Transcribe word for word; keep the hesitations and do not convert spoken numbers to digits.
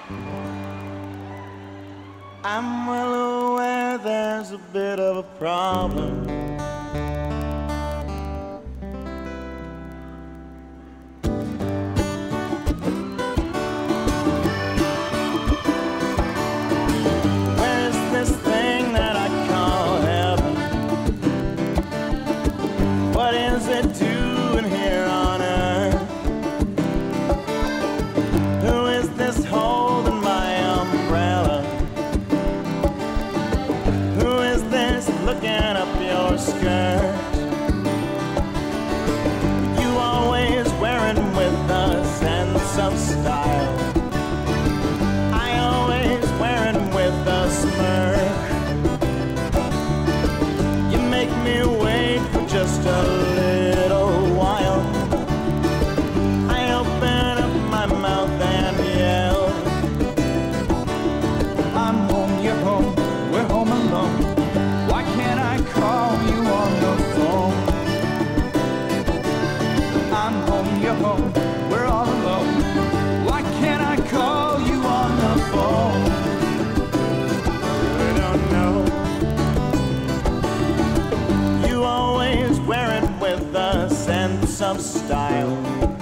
I'm well aware there's a bit of a problem. Where's this thing that I call heaven? What is it doing here on earth? Who is this holding my umbrella? Who is this looking up your skirt? You always wearing with a sense of style. I always wearing with a smirk. You make me wait for just a little while. I open up my mouth and yell. I'm home, you're home, we're home alone. Why can't I call you on the phone? I'm home, you're home, we're all alone. Why can't I call you on the phone? I don't know. You always wear it with a sense of style.